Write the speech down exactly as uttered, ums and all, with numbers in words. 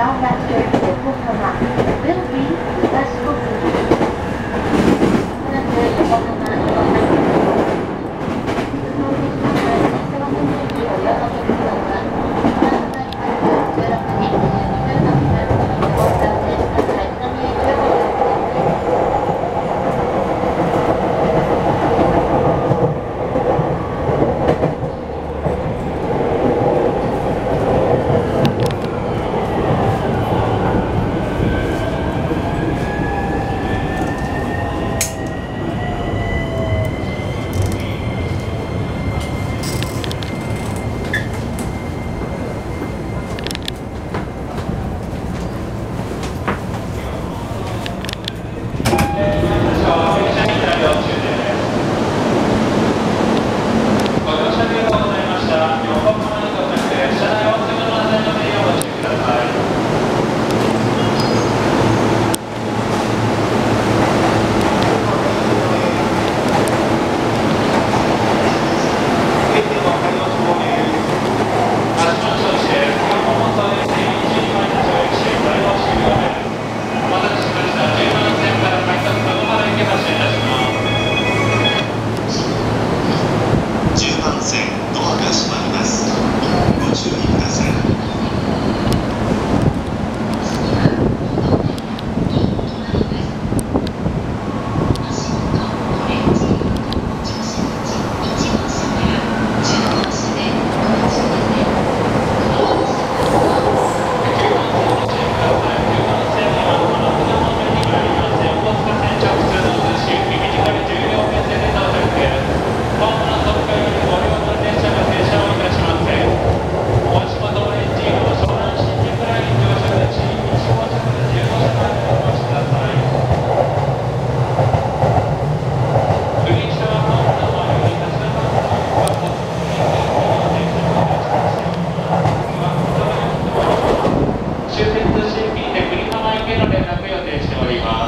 Now after Yokohama will be Fugashi-koku. まもなく横浜岩崎鉄道列車の新川線駅を岩崎区間は関西発じゅうろくじにじゅうにふん発ご参加ください。南駅をご利用ください。 終点通信便で久里浜行きの連絡予定しております。